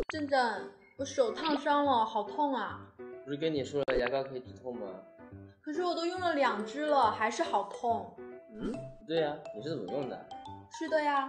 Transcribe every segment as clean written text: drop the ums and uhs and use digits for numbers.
正正，我手烫伤了，好痛啊！ 不是跟你说了牙膏可以止痛吗？ 可是我都用了2支了，还是好痛。 不对呀，你是怎么用的？ 是的呀。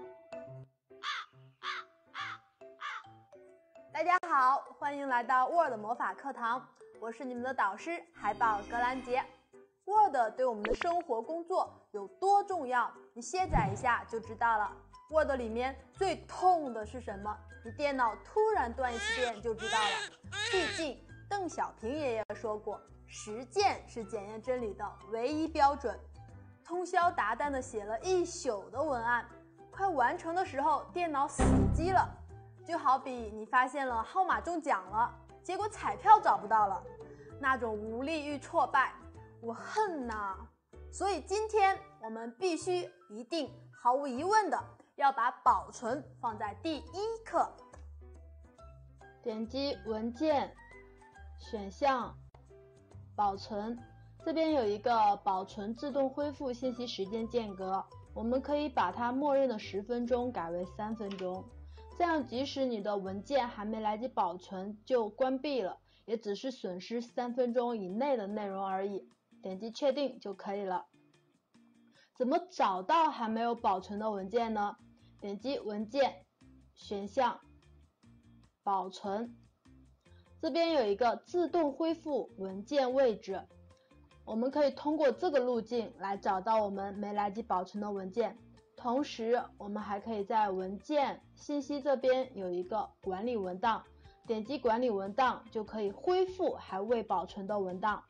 大家好，欢迎来到 Word 魔法课堂，我是你们的导师海宝格兰杰。Word 对我们的生活工作有多重要，你卸载一下就知道了。Word 里面最痛的是什么？你电脑突然断一次电就知道了。毕竟邓小平爷爷说过，实践是检验真理的唯一标准。通宵达旦地写了一宿的文案，快完成的时候电脑死机了。就好比你发现了号码中奖了，结果彩票找不到了，那种无力与挫败，我恨呐！所以今天我们必须一定毫无疑问的要把保存放在第一课。 点击文件选项保存，这边有一个保存自动恢复信息时间间隔，我们可以把它默认的10分钟改为3分钟，这样即使你的文件还没来及保存就关闭了，也只是损失3分钟以内的内容而已。点击确定就可以了。怎么找到还没有保存的文件呢？点击文件选项保存，这边有一个自动恢复文件位置，我们可以通过这个路径来找到我们没来及保存的文件。同时我们还可以在文件信息这边有一个管理文档，点击管理文档就可以恢复还未保存的文档。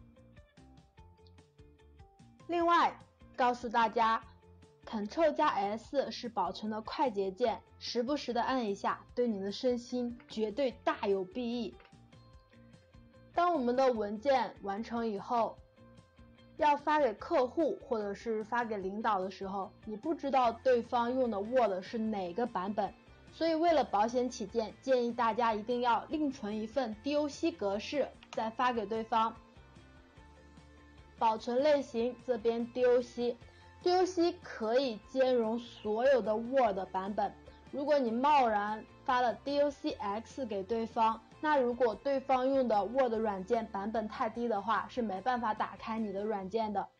另外告诉大家，Ctrl+S 是保存的快捷键，时不时的按一下，对你的身心绝对大有裨益。当我们的文件完成以后，要发给客户或者是发给领导的时候，你不知道对方用的 Word 是哪个版本，所以为了保险起见，建议大家一定要另存一份 DOC 格式再发给对方。保存类型这边 DOC 可以兼容所有的 Word 版本，如果你贸然发了 DOCX 给对方，那如果对方用的 Word 软件版本太低的话，是没办法打开你的软件的。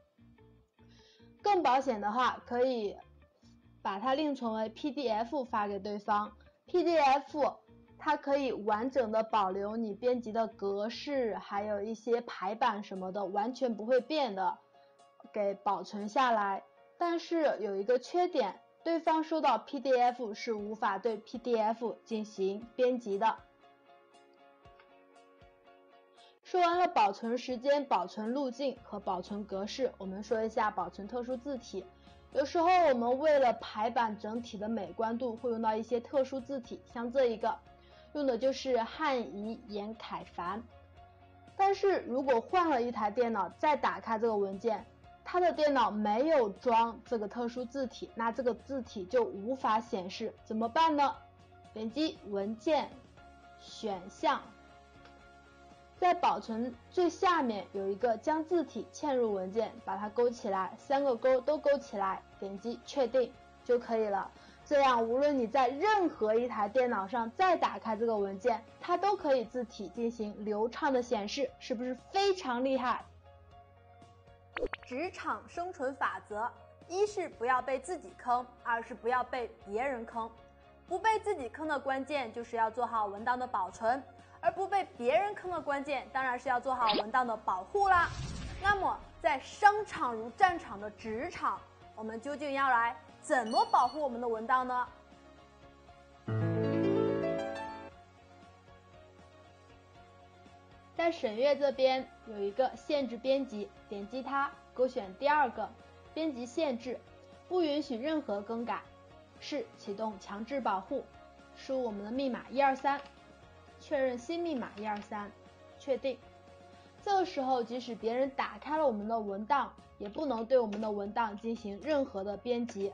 更保险的话，可以把它另存为 PDF 发给对方。PDF 它可以完整的保留你编辑的格式，还有一些排版什么的，完全不会变的给保存下来。但是有一个缺点，对方收到 PDF 是无法对 PDF 进行编辑的。说完了保存时间、保存路径和保存格式，我们说一下保存特殊字体。有时候我们为了排版整体的美观度，会用到一些特殊字体，像这一个用的就是汉仪颜楷繁。但是如果换了一台电脑再打开这个文件，它的电脑没有装这个特殊字体，那这个字体就无法显示，怎么办呢？点击文件选项，在保存最下面有一个将字体嵌入文件，把它勾起来，3个勾都勾起来，点击确定就可以了。这样无论你在任何一台电脑上再打开这个文件，它都可以字体进行流畅的显示，是不是非常厉害？ 职场生存法则，一是不要被自己坑，2是不要被别人坑。不被自己坑的关键就是要做好文档的保存，而不被别人坑的关键当然是要做好文档的保护啦。那么在商场如战场的职场，我们究竟要来怎么保护我们的文档呢？ 在审阅这边有一个限制编辑，点击它，勾选第2个编辑限制，不允许任何更改，是启动强制保护，输入我们的密码123，确认新密码123，确定。这个时候即使别人打开了我们的文档，也不能对我们的文档进行任何的编辑。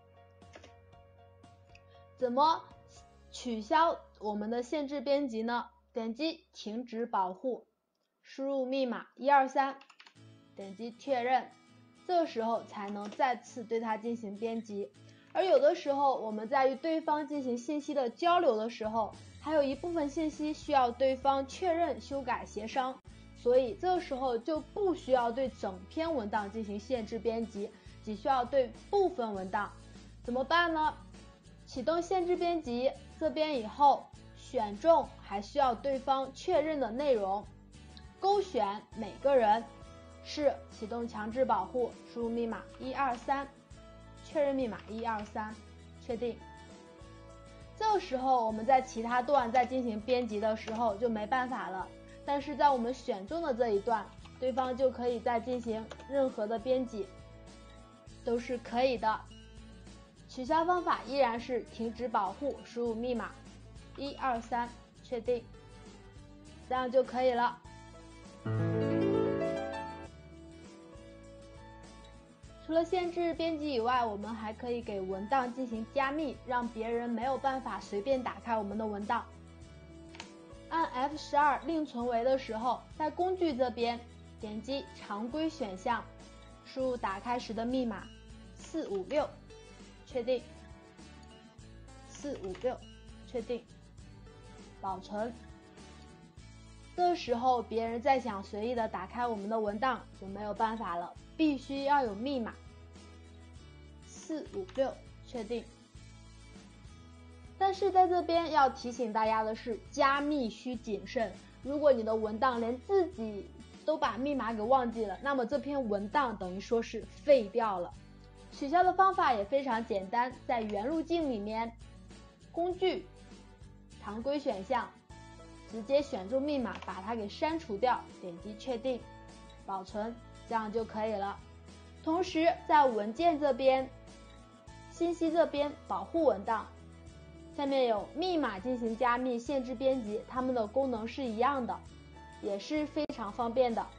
怎么取消我们的限制编辑呢？点击停止保护，输入密码123，点击确认，这个时候才能再次对它进行编辑。 而有的时候我们在与对方进行信息的交流的时候，还有一部分信息需要对方确认、修改、协商，所以这个时候就不需要对整篇文档进行限制编辑，只需要对部分文档。怎么办呢？启动限制编辑这边以后，选中还需要对方确认的内容，勾选每个人，是启动强制保护，输入密码123，确认密码123，确定。这个时候我们在其他段在进行编辑的时候就没办法了，但是在我们选中的这一段，对方就可以再进行任何的编辑，都是可以的。取消方法依然是停止保护，输入密码123，确定，这样就可以了。除了限制编辑以外，我们还可以给文档进行加密，让别人没有办法随便打开我们的文档。按 F12 另存为的时候，在工具这边点击常规选项，输入打开时的密码456，确定456，确定，保存。这时候别人再想随意的打开我们的文档就没有办法了，必须要有密码456，确定。但是在这边要提醒大家的是，加密需谨慎，如果你的文档连自己都把密码给忘记了，那么这篇文档等于说是废掉了。取消的方法也非常简单，在原路径里面，工具常规选项，直接选中密码把它给删除掉，点击确定，保存，这样就可以了。同时在文件这边，信息这边保护文档，下面有密码进行加密、限制编辑，它们的功能是一样的，也是非常方便的。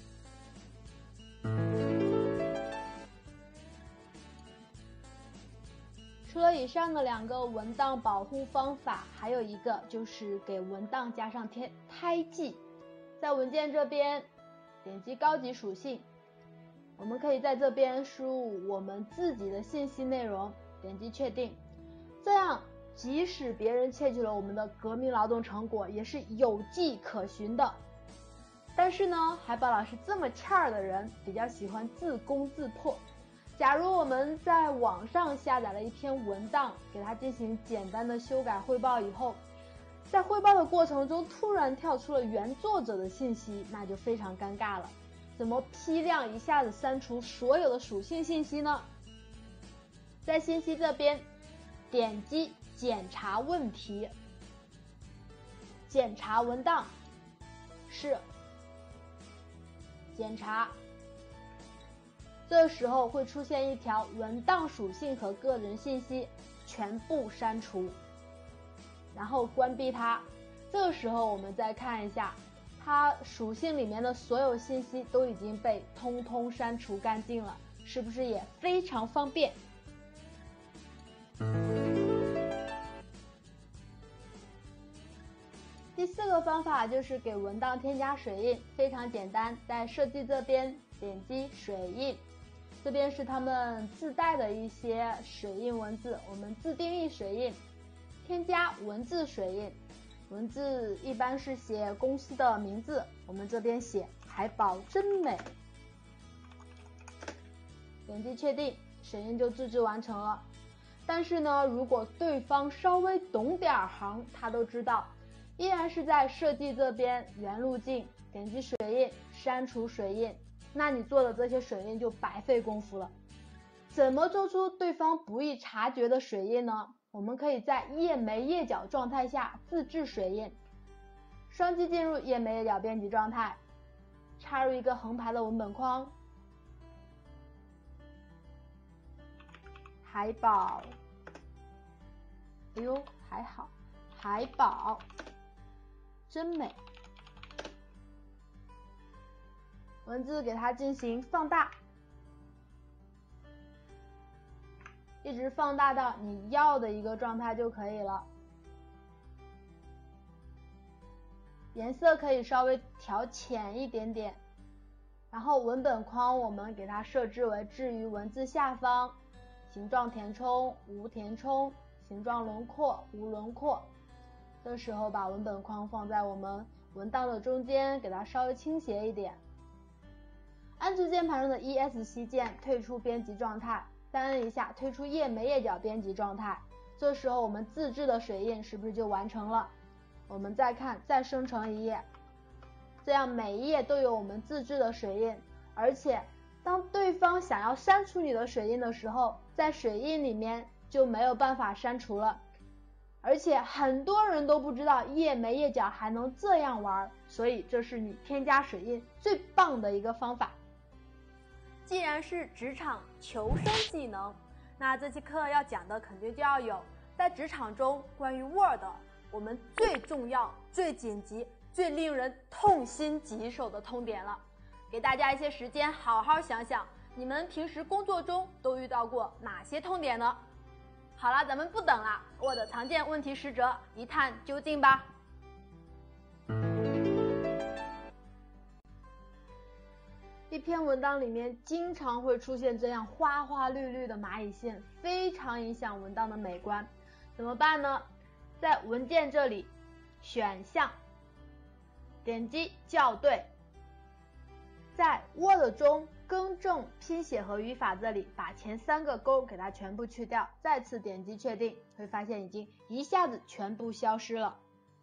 除了以上的2个文档保护方法，还有一个就是给文档加上胎记。在文件这边点击高级属性，我们可以在这边输入我们自己的信息内容，点击确定。这样即使别人窃取了我们的革命劳动成果，也是有迹可循的。但是呢，海宝老师这么欠儿的人比较喜欢自攻自破。假如我们在网上下载了一篇文档，给它进行简单的修改汇报以后，在汇报的过程中突然跳出了原作者的信息，那就非常尴尬了。怎么批量一下子删除所有的属性信息呢？在信息这边点击检查问题，检查文档，是检查。这时候会出现一条文档属性和个人信息全部删除，然后关闭它。这个时候我们再看一下，它属性里面的所有信息都已经被通通删除干净了，是不是也非常方便？第4个方法就是给文档添加水印，非常简单，在设计这边点击水印，这边是他们自带的一些水印文字，我们自定义水印，添加文字水印，文字一般是写公司的名字，我们这边写海宝真美，点击确定，水印就自制完成了。但是呢，如果对方稍微懂点行，他都知道，依然是在设计这边原路径，点击水印，删除水印，那你做的这些水印就白费功夫了。怎么做出对方不易察觉的水印呢？我们可以在页眉页脚状态下自制水印，双击进入页眉页脚编辑状态，插入一个横排的文本框，海宝，哎呦还好，海宝真美，文字给它进行放大，一直放大到你要的一个状态就可以了。颜色可以稍微调浅一点点，然后文本框我们给它设置为置于文字下方， 形状填充、无填充、形状轮廓、无轮廓。这时候把文本框放在我们文档的中间，给它稍微倾斜一点。按住键盘上的 ESC 键退出编辑状态，再按一下退出页眉页脚编辑状态。这时候我们自制的水印是不是就完成了？我们再看，再生成一页，这样每一页都有我们自制的水印，而且当对方想要删除你的水印的时候，在水印里面就没有办法删除了。而且很多人都不知道页眉页脚还能这样玩，所以这是你添加水印最棒的一个方法。 既然是职场求生技能，那这期课要讲的肯定就要有在职场中关于 Word 我们最重要、最紧急、最令人痛心疾首的痛点了。给大家一些时间好好想想，你们平时工作中都遇到过哪些痛点呢？好了，咱们不等了， Word 常见问题使者一探究竟吧。一篇文档里面经常会出现这样花花绿绿的蚂蚁线，非常影响文档的美观。怎么办呢？在文件这里，选项，点击校对，在 Word 中更正拼写和语法这里，把前3个勾给它全部去掉，再次点击确定，会发现已经一下子全部消失了。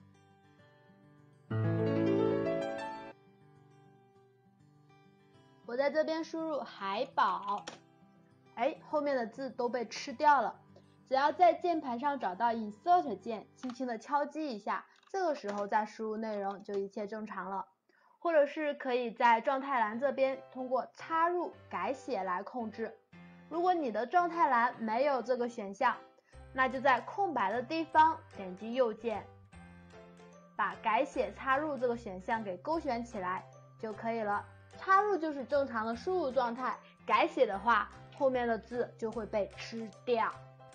我在这边输入海宝，后面的字都被吃掉了。只要在键盘上找到 Insert 键，轻轻的敲击一下，这个时候再输入内容就一切正常了。或者是可以在状态栏这边通过插入改写来控制。如果你的状态栏没有这个选项，那就在空白的地方点击右键，把改写插入这个选项给勾选起来就可以了。插入就是正常的输入状态，改写的话后面的字就会被吃掉。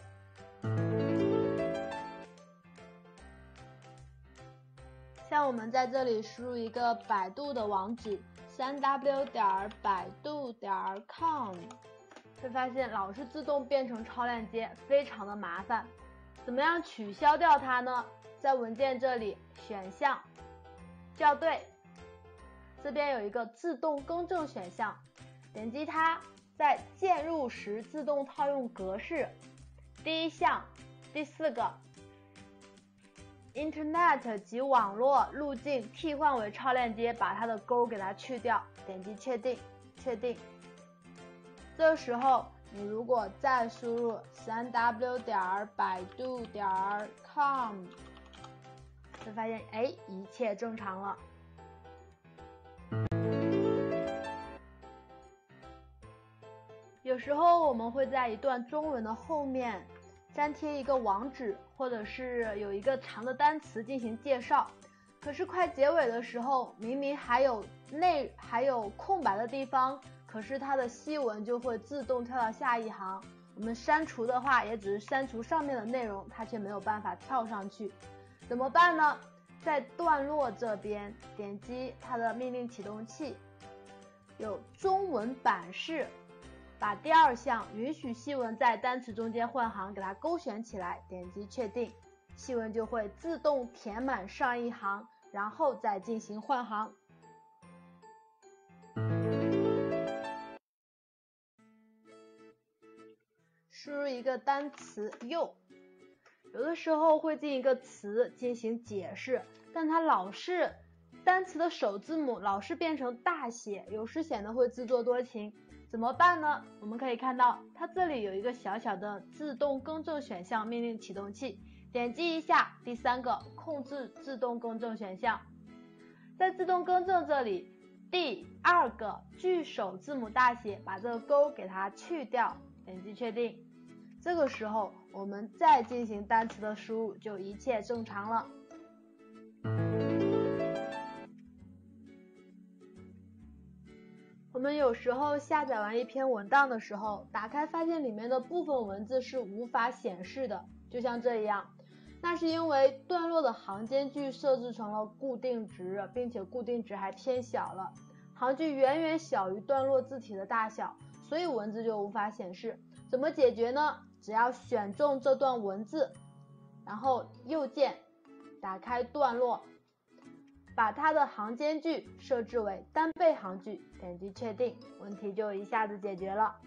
像我们在这里输入一个百度的网址 3w.百度.com， 会发现老是自动变成超链接，非常的麻烦。怎么样取消掉它呢？在文件这里选项校对，这边有一个自动更正选项，点击它，在键入时自动套用格式，第一项第4个Internet 及网络路径替换为超链接，把它的勾给它去掉，点击确定，确定。这时候你如果再输入 3w.百度.com， 会发现一切正常了。有时候我们会在一段中文的后面粘贴一个网址，或者是有一个长的单词进行介绍，可是快结尾的时候明明还有空白的地方，可是它的西文就会自动跳到下一行，我们删除的话也只是删除上面的内容，它却没有办法跳上去。怎么办呢？在段落这边点击它的命令启动器，有中文版式，把第2项允许细文在单词中间换行给它勾选起来，点击确定，细文就会自动填满上一行，然后再进行换行。输入一个单词又，有的时候会进一个词进行解释，但它老是单词的首字母老是变成大写，有时显得会自作多情。怎么办呢？我们可以看到它这里有一个小小的自动更正选项命令启动器，点击一下第3个控制自动更正选项，在自动更正这里第2个句首字母大写，把这个勾给它去掉，点击确定。这个时候我们再进行单词的输入就一切正常了。我们有时候下载完一篇文档的时候，打开发现里面的部分文字是无法显示的，就像这样，那是因为段落的行间距设置成了固定值，并且固定值还偏小了，行距远远小于段落字体的大小，所以文字就无法显示。 怎么解决呢？只要选中这段文字，然后右键打开段落，把它的行间距设置为单倍行距，点击确定，问题就一下子解决了。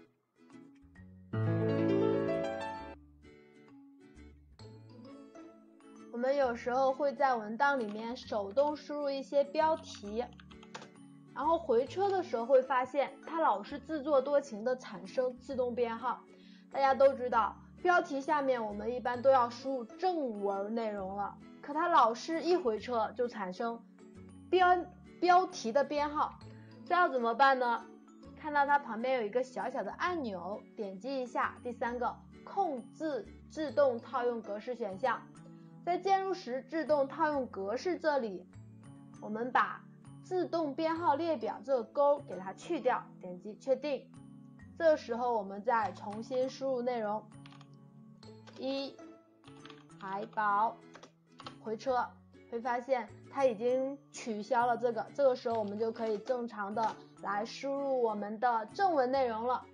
我们有时候会在文档里面手动输入一些标题，然后回车的时候会发现它老是自作多情的产生自动编号。大家都知道，标题下面我们一般都要输入正文内容了，可它老是一回车就产生标题的编号，这要怎么办呢？看到它旁边有一个小小的按钮，点击一下第3个控制自动套用格式选项，在键入时自动套用格式这里，我们把自动编号列表这个勾给它去掉，点击确定。这时候我们再重新输入内容，1海宝，回车，会发现它已经取消了这个时候我们就可以正常的来输入我们的正文内容了。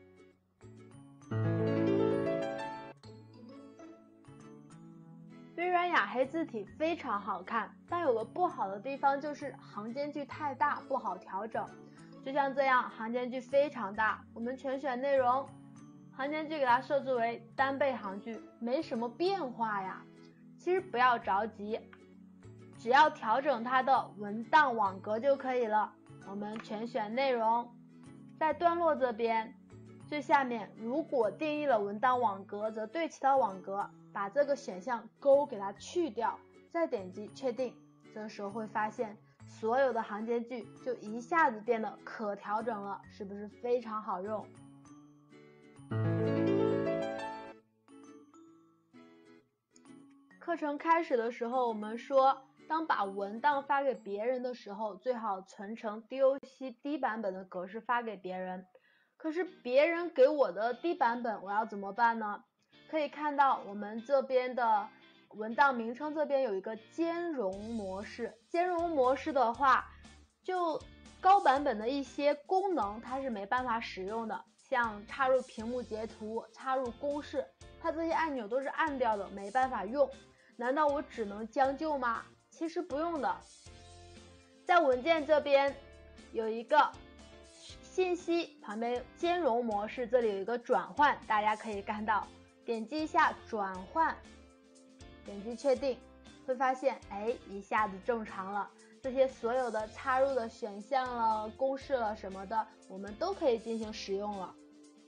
微软雅黑字体非常好看，但有个不好的地方就是行间距太大，不好调整。就像这样，行间距非常大，我们全选内容，行间距给它设置为单倍行距，没什么变化呀。其实不要着急，只要调整它的文档网格就可以了。我们全选内容，在段落这边最下面，如果定义了文档网格，则对齐到网格，把这个选项勾给它去掉，再点击确定。这时候会发现所有的行间距就一下子变得可调整了，是不是非常好用？课程开始的时候我们说，当把文档发给别人的时候，最好存成 DOC 低版本的格式发给别人。可是别人给我的低版本，我要怎么办呢？可以看到我们这边的文档名称这边有一个兼容模式，兼容模式的话，就高版本的一些功能它是没办法使用的，像插入屏幕截图、插入公式，它这些按钮都是按掉的，没办法用。难道我只能将就吗？其实不用的，在文件这边有一个信息旁边兼容模式，这里有一个转换，大家可以看到，点击一下转换，点击确定，会发现一下子正常了，这些所有的插入的选项了、公式了什么的，我们都可以进行使用了。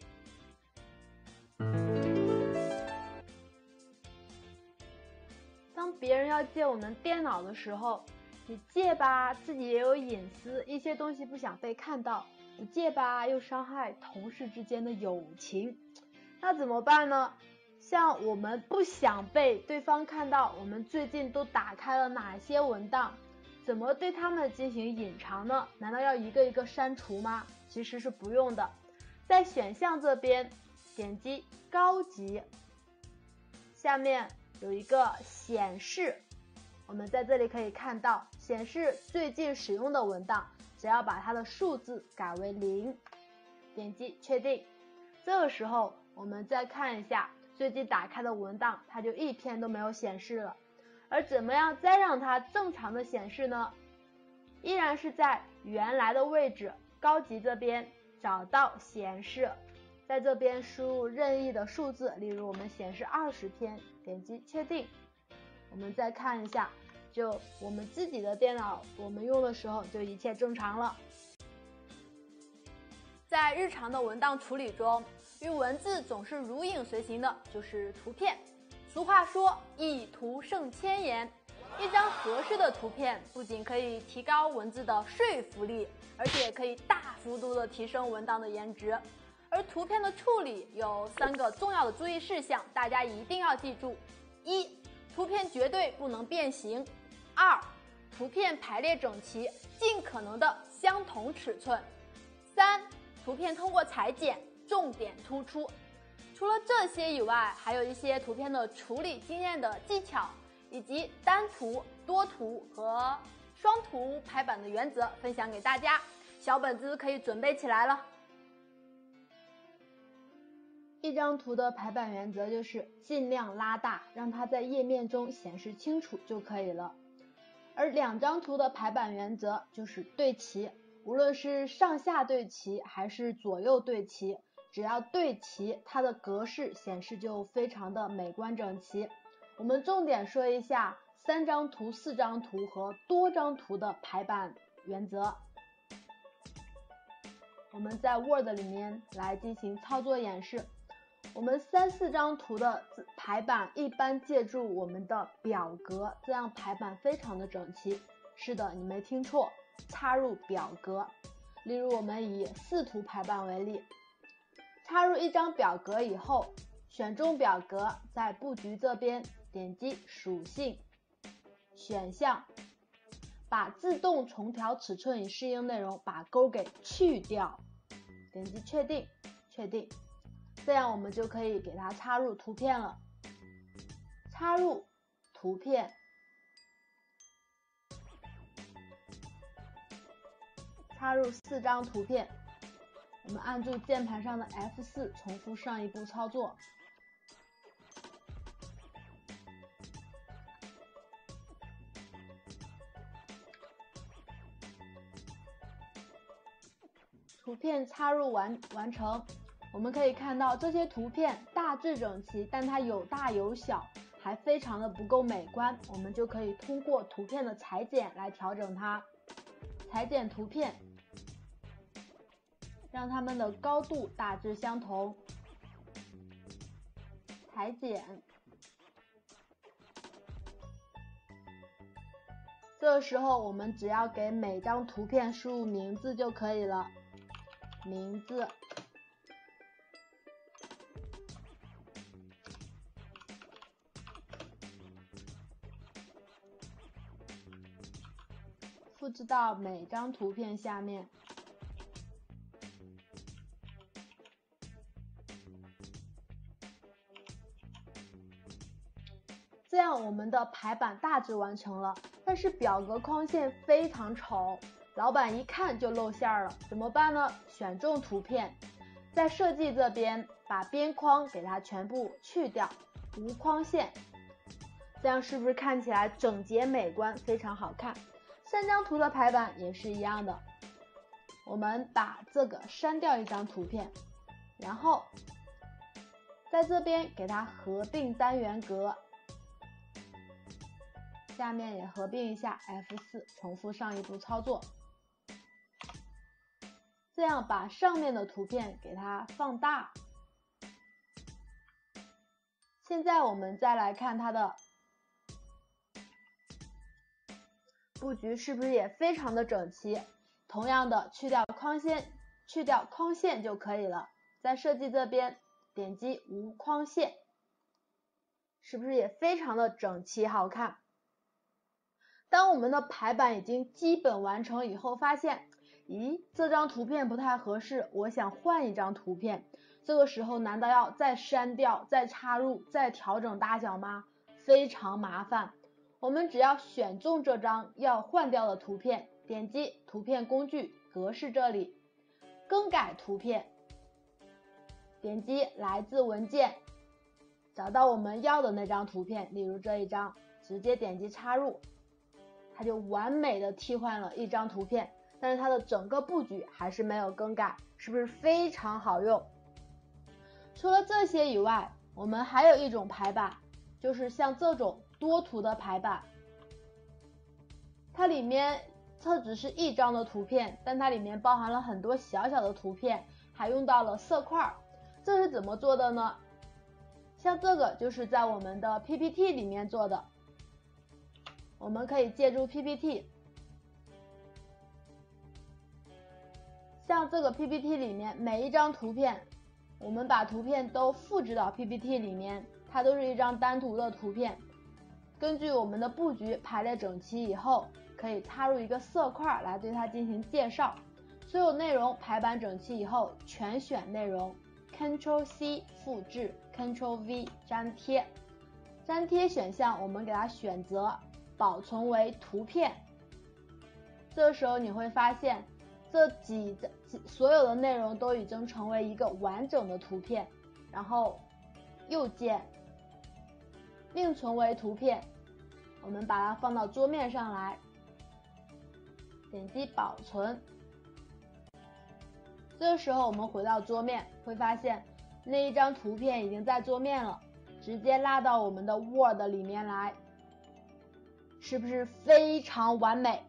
当别人要借我们电脑的时候，你借吧，自己也有隐私，一些东西不想被看到；不借吧，又伤害同事之间的友情。那怎么办呢？像我们不想被对方看到我们最近都打开了哪些文档，怎么对他们进行隐藏呢？难道要一个一个删除吗？其实是不用的。在选项这边点击高级，下面有一个显示，我们在这里可以看到显示最近使用的文档，只要把它的数字改为0，点击确定。这个时候我们再看一下最近打开的文档，它就一篇都没有显示了。而怎么样再让它正常的显示呢？依然是在原来的位置高级这边找到显示，在这边输入任意的数字，例如我们显示20篇，点击确定。我们再看一下，就我们自己的电脑我们用的时候就一切正常了。 在日常的文档处理中，与文字总是如影随形的就是图片。俗话说一图胜千言，一张合适的图片不仅可以提高文字的说服力，而且可以大幅度的提升文档的颜值。而图片的处理有3个重要的注意事项，大家一定要记住：1. 图片绝对不能变形； 2. 图片排列整齐，尽可能的相同尺寸； 3. 图片通过裁剪重点突出。除了这些以外，还有一些图片的处理经验的技巧，以及单图、多图和双图排版的原则分享给大家，小本子可以准备起来了。 一张图的排版原则就是尽量拉大，让它在页面中显示清楚就可以了。而两张图的排版原则就是对齐，无论是上下对齐还是左右对齐，只要对齐，它的格式显示就非常的美观整齐。我们重点说一下3张图、4张图和多张图的排版原则。我们在 Word 里面来进行操作演示。我们3、4张图的排版一般借助我们的表格，这样排版非常的整齐。是的，你没听错，插入表格。例如我们以4图排版为例，插入一张表格以后，选中表格，在布局这边点击属性选项，把自动重调尺寸以适应内容把勾给去掉，点击确定，这样我们就可以给它插入图片了。插入图片，插入4张图片，我们按住键盘上的 F4 重复上一步操作。图片插入完成，我们可以看到这些图片大致整齐，但它有大有小，还非常的不够美观。我们就可以通过图片的裁剪来调整它。裁剪图片，让它们的高度大致相同。裁剪，这时候我们只要给每张图片输入名字就可以了。名字，复制到每张图片下面。这样我们的排版大致完成了，但是表格框线非常丑，老板一看就露馅了，怎么办呢？选中图片，在设计这边把边框给它全部去掉，无框线，这样是不是看起来整洁美观，非常好看？3张图的排版也是一样的，我们把这个删掉一张图片，然后在这边给它合并单元格，下面也合并一下 F4， 重复上一步操作，这样把上面的图片给它放大。现在我们再来看它的布局是不是也非常的整齐？同样的，去掉框线就可以了。在设计这边点击无框线，是不是也非常的整齐好看？当我们的排版已经基本完成以后，发现咦，这张图片不太合适，我想换一张图片。这个时候难道要再删掉、再插入、再调整大小吗？非常麻烦。我们只要选中这张要换掉的图片，点击图片工具格式这里，更改图片，点击来自文件，找到我们要的那张图片，例如这一张，直接点击插入，它就完美的替换了一张图片，但是它的整个布局还是没有更改，是不是非常好用？除了这些以外，我们还有一种排版，就是像这种多图的排版，它里面只是一张的图片，但它里面包含了很多小小的图片，还用到了色块。这是怎么做的呢？像这个就是在我们的 PPT 里面做的，我们可以借助 PPT， 像这个 PPT 里面每一张图片，我们把图片都复制到 PPT 里面，它都是一张单独的图片。根据我们的布局排列整齐以后，可以插入一个色块来对它进行介绍。所有内容排版整齐以后，全选内容 Ctrl+C 复制 Ctrl+V 粘贴。粘贴选项我们给它选择保存为图片。这时候你会发现这所有的内容都已经成为一个完整的图片。 然后右键另存为图片，我们把它放到桌面上来，点击保存。这个时候我们回到桌面，会发现那一张图片已经在桌面了，直接拉到我们的 Word 里面来，是不是非常完美？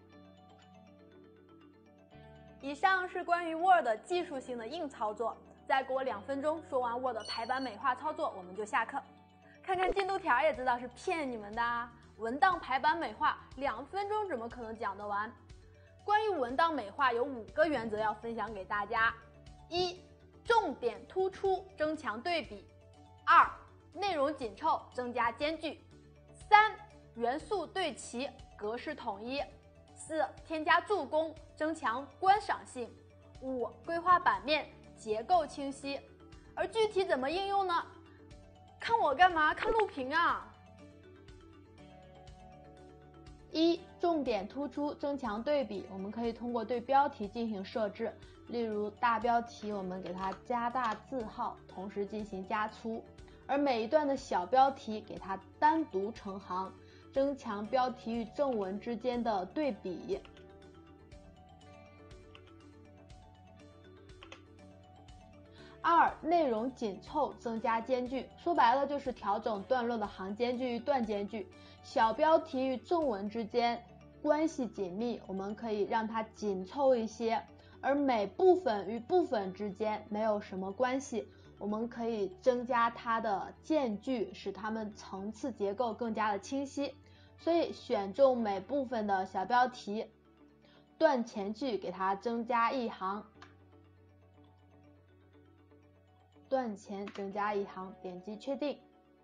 以上是关于 Word 技术性的硬操作，再给我2分钟说完 Word 排版美化操作，我们就下课。看看进度条也知道是骗你们的啊！文档排版美化2分钟怎么可能讲得完？关于文档美化有5个原则要分享给大家：1. 重点突出，增强对比； 2. 内容紧凑，增加间距； 3. 元素对齐，格式统一； 4. 添加助攻，增强观赏性； 5. 规划版面，结构清晰。而具体怎么应用呢？看我干嘛？看录屏啊 ！1. 重点突出，增强对比，我们可以通过对标题进行设置，例如大标题我们给它加大字号，同时进行加粗，而每一段的小标题给它单独成行，增强标题与正文之间的对比。2. 内容紧凑，增加间距，说白了就是调整段落的行间距与段间距，小标题与正文之间关系紧密，我们可以让它紧凑一些，而每部分与部分之间没有什么关系，我们可以增加它的间距，使它们层次结构更加的清晰。所以选中每部分的小标题，段前句给它增加1行，段前增加1行，点击确定，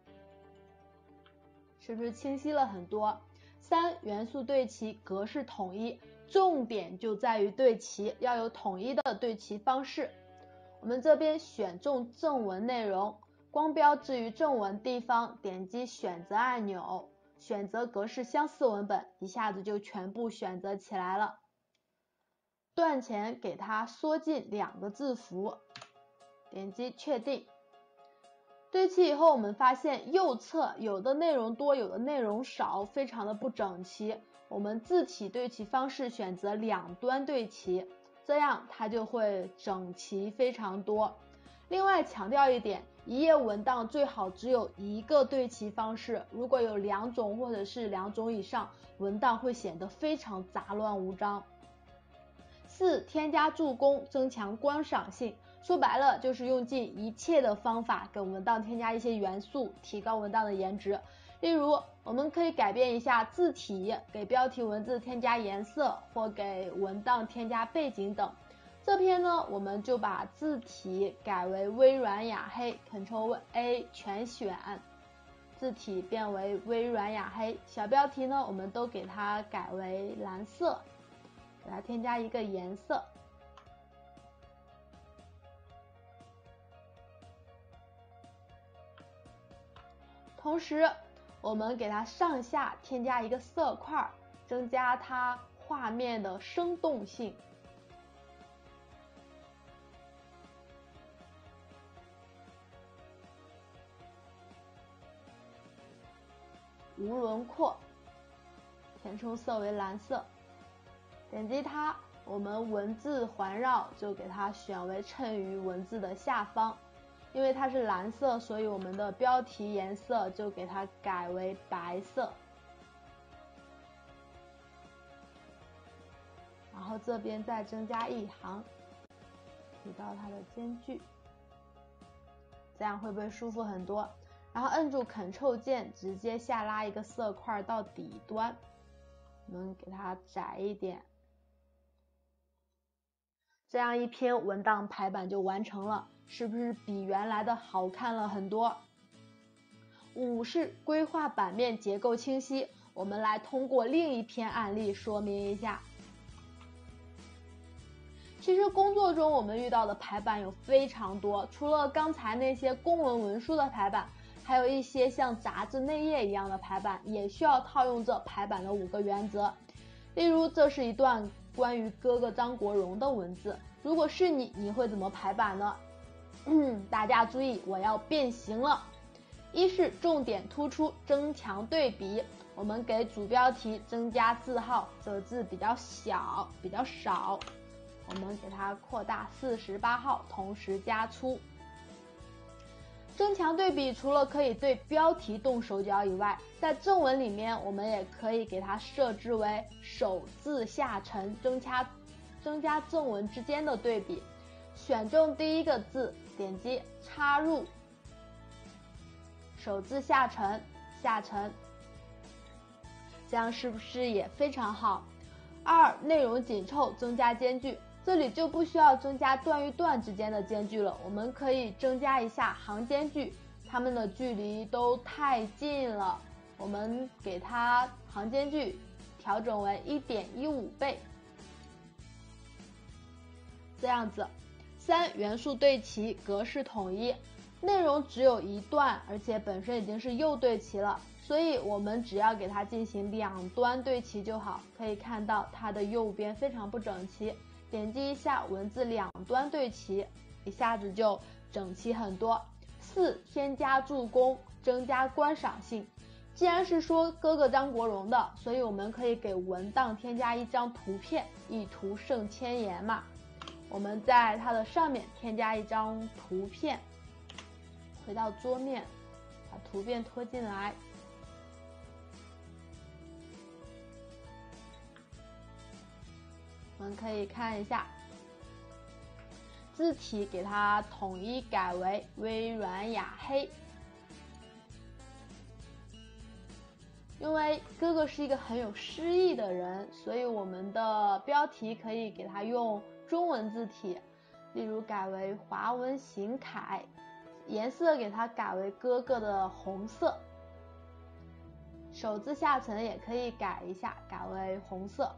是不是清晰了很多？3. 元素对齐，格式统一，重点就在于对齐，要有统一的对齐方式。我们这边选中正文内容，光标置于正文地方，点击选择按钮，选择格式相似文本，一下子就全部选择起来了。段前给它缩进2个字符，点击确定。对齐以后，我们发现右侧有的内容多，有的内容少，非常的不整齐。我们字体对齐方式选择2端对齐，这样它就会整齐非常多。另外强调一点，一页文档最好只有1个对齐方式，如果有2种或者是2种以上，文档会显得非常杂乱无章。4. 添加助攻，增强观赏性，说白了就是用尽一切的方法给文档添加一些元素，提高文档的颜值。例如我们可以改变一下字体，给标题文字添加颜色，或给文档添加背景等。这篇呢，我们就把字体改为微软雅黑， Ctrl+A 全选，字体变为微软雅黑。小标题呢，我们都给它改为蓝色，给它添加一个颜色。同时我们给它上下添加一个色块，增加它画面的生动性。无轮廓，填充色为蓝色，点击它，我们文字环绕就给它选为衬于文字的下方，因为它是蓝色，所以我们的标题颜色就给它改为白色。然后这边再增加1行，提高它的间距，这样会不会舒服很多？然后摁住 Ctrl 键，直接下拉一个色块到底端，我们给它窄一点，这样一篇文档排版就完成了，是不是比原来的好看了很多？5是规划版面，结构清晰，我们来通过另一篇案例说明一下。其实工作中我们遇到的排版有非常多，除了刚才那些公文文书的排版，还有一些像杂志内页一样的排版，也需要套用这排版的5个原则。例如这是一段关于哥哥张国荣的文字，如果是你会怎么排版呢？ 大家注意，我要变形了。一是重点突出，增强对比。我们给主标题增加字号，这个字比较小，比较少，我们给它扩大48号，同时加粗。增强对比除了可以对标题动手脚以外，在正文里面我们也可以给它设置为首字下沉，增加正文之间的对比。选中第一个字，点击插入，首字下沉，这样是不是也非常好？二，内容紧凑，增加间距。这里就不需要增加段与段之间的间距了，我们可以增加一下行间距，它们的距离都太近了，我们给它行间距调整为 1.15 倍，这样子。三，元素对齐，格式统一。内容只有一段，而且本身已经是右对齐了，所以我们只要给它进行两端对齐就好。可以看到它的右边非常不整齐，点击一下文字两端对齐，一下子就整齐很多。四，添加助攻，增加观赏性。既然是说哥哥张国荣的，所以我们可以给文档添加一张图片，一图胜千言嘛。我们在它的上面添加一张图片，回到桌面，把图片拖进来。我们可以看一下，字体给它统一改为微软雅黑。因为哥哥是一个很有诗意的人，所以我们的标题可以给它用中文字体，例如改为华文行楷，颜色给它改为哥哥的红色，首字下沉也可以改一下，改为红色。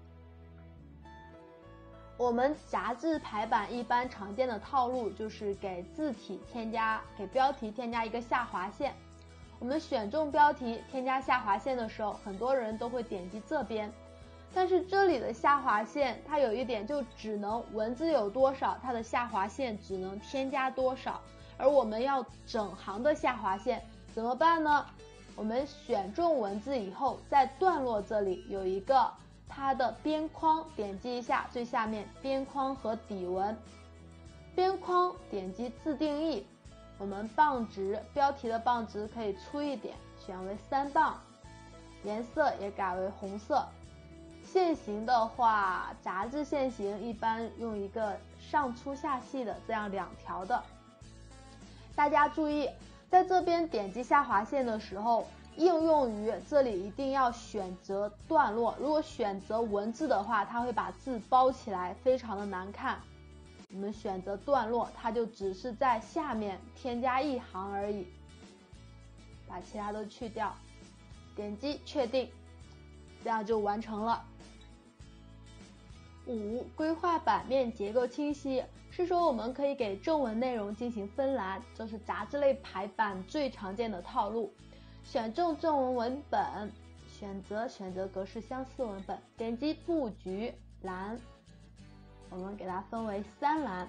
我们杂志排版一般常见的套路就是给标题添加一个下划线。我们选中标题添加下划线的时候，很多人都会点击这边，但是这里的下划线它有一点，就只能文字有多少，它的下划线只能添加多少，而我们要整行的下划线怎么办呢？我们选中文字以后，在段落这里有一个它的边框，点击一下最下面边框和底文，边框点击自定义，我们磅值标题的磅值可以粗一点，选为3磅，颜色也改为红色。线型的话，杂志线型一般用一个上粗下细的这样2条的。大家注意，在这边点击下划线的时候，应用于这里一定要选择段落，如果选择文字的话，它会把字包起来，非常的难看。我们选择段落，它就只是在下面添加1行而已，把其他都去掉，点击确定，这样就完成了。5. 规划版面结构清晰，是说我们可以给正文内容进行分栏，这是杂志类排版最常见的套路。选中正文文本，选择格式相似文本，点击布局栏，我们给它分为3栏。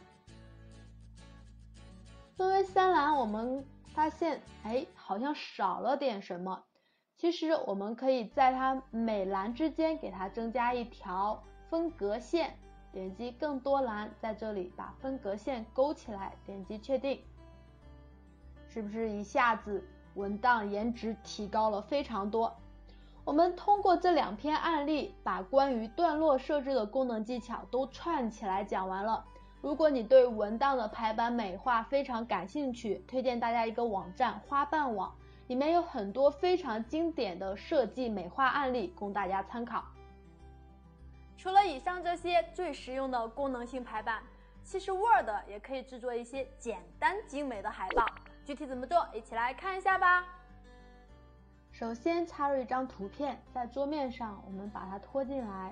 分为3栏，我们发现好像少了点什么。其实我们可以在它每栏之间给它增加一条分隔线，点击更多栏，在这里把分隔线勾起来，点击确定，是不是一下子文档颜值提高了非常多？我们通过这2篇案例，把关于段落设置的功能技巧都串起来讲完了。如果你对文档的排版美化非常感兴趣，推荐大家一个网站花瓣网，里面有很多非常经典的设计美化案例供大家参考。 除了以上这些最实用的功能性排版，其实 Word 也可以制作一些简单精美的海报，具体怎么做，一起来看一下吧。 首先插入一张图片，在桌面上我们把它拖进来，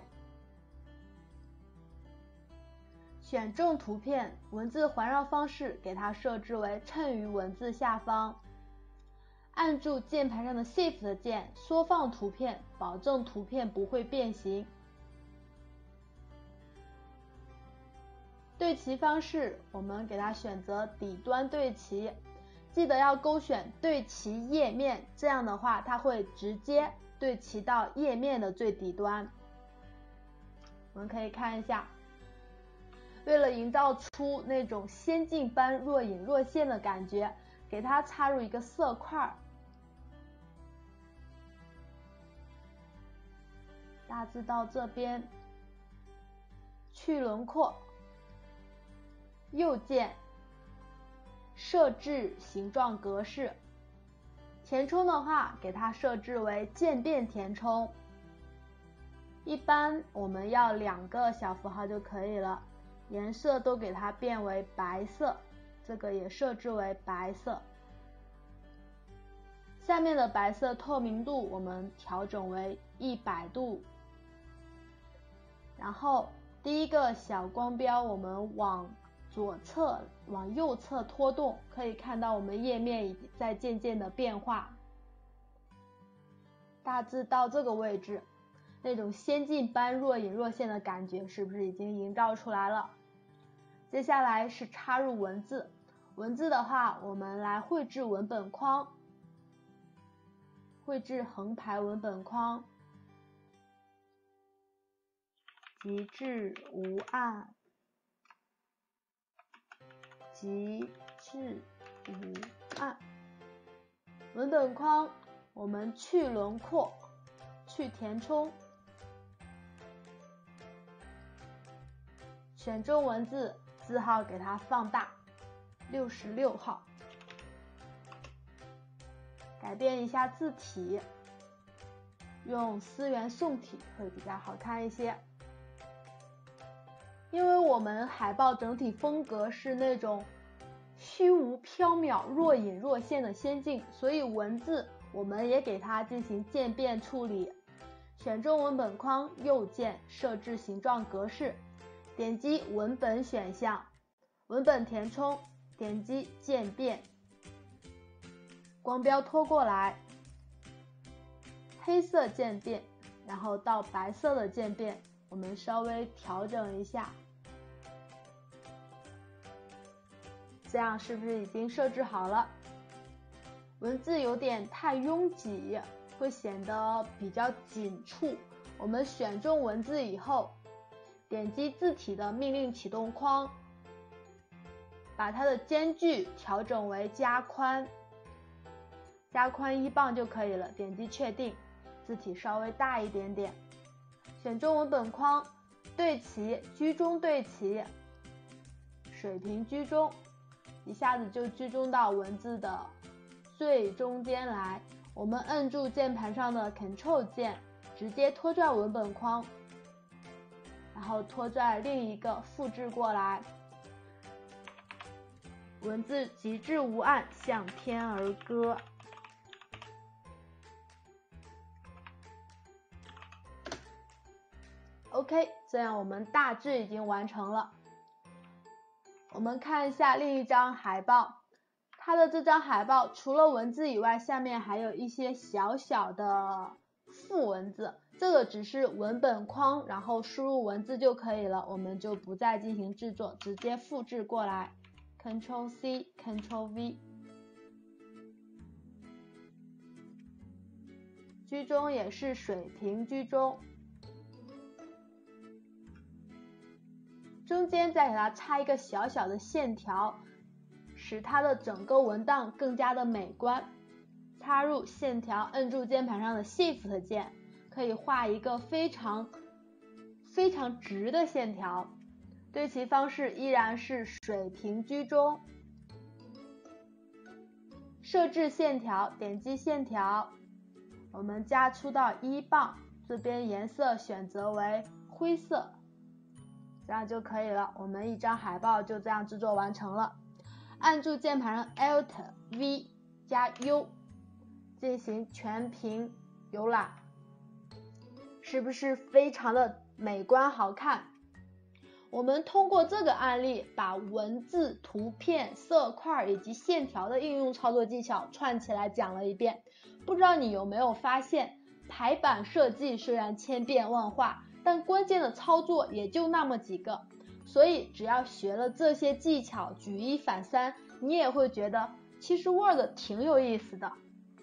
选中图片，文字环绕方式给它设置为衬于文字下方，按住键盘上的 Shift 键缩放图片，保证图片不会变形。 对齐方式，我们给它选择底端对齐，记得要勾选对齐页面，这样的话它会直接对齐到页面的最底端。我们可以看一下，为了营造出那种仙境般若隐若现的感觉，给它插入一个色块，大致到这边，去轮廓，右键设置形状格式，填充的话给它设置为渐变填充，一般我们要2个小符号就可以了，颜色都给它变为白色，这个也设置为白色，下面的白色透明度我们调整为100度，然后第一个小光标我们往左侧往右侧拖动，可以看到我们页面已在渐渐的变化，大致到这个位置，那种仙境般若隐若现的感觉是不是已经营造出来了？接下来是插入文字，文字的话我们来绘制文本框，绘制横排文本框，极致无岸，极致无岸。文本框我们去轮廓，去填充，选中文字，字号给它放大，66号，改变一下字体，用思源宋体会比较好看一些。因为我们海报整体风格是那种虚无缥缈、若隐若现的仙境，所以文字我们也给它进行渐变处理。选中文本框，右键设置形状格式，点击文本选项，文本填充，点击渐变，光标拖过来，黑色渐变，然后到白色的渐变，我们稍微调整一下，这样是不是已经设置好了？文字有点太拥挤，会显得比较紧促。我们选中文字以后，点击字体的命令启动框，把它的间距调整为加宽，加宽1磅就可以了。点击确定，字体稍微大一点点。选中文本框，对齐，居中对齐，水平居中，一下子就居中到文字的最中间来。我们摁住键盘上的 Ctrl 键，直接拖拽文本框，然后拖拽另一个复制过来，文字极致无岸，向天而歌。OK， 这样我们大致已经完成了。我们看一下另一张海报，它的这张海报除了文字以外，下面还有一些小小的副文字，这个只是文本框，然后输入文字就可以了，我们就不再进行制作，直接复制过来 Ctrl C Ctrl V。 居中也是水平居中，中间再给它插一个小小的线条，使它的整个文档更加的美观。插入线条，摁住键盘上的 Shift 键，可以画一个非常直的线条。对齐方式依然是水平居中，设置线条，点击线条，我们加粗到1磅，这边颜色选择为灰色，这样就可以了。我们一张海报就这样制作完成了。按住键盘上 Alt V 加 U 进行全屏浏览，是不是非常的美观好看？我们通过这个案例把文字、图片、色块以及线条的应用操作技巧串起来讲了一遍。不知道你有没有发现，排版设计虽然千变万化，但关键的操作也就那么几个。 所以只要学了这些技巧，举一反三，你也会觉得其实 Word 挺有意思的。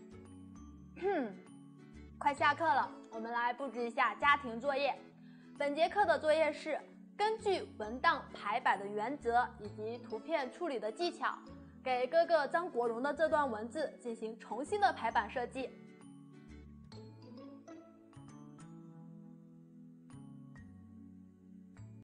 快下课了，我们来布置一下家庭作业。本节课的作业是根据文档排版的原则以及图片处理的技巧，给哥哥张国荣的这段文字进行重新的排版设计。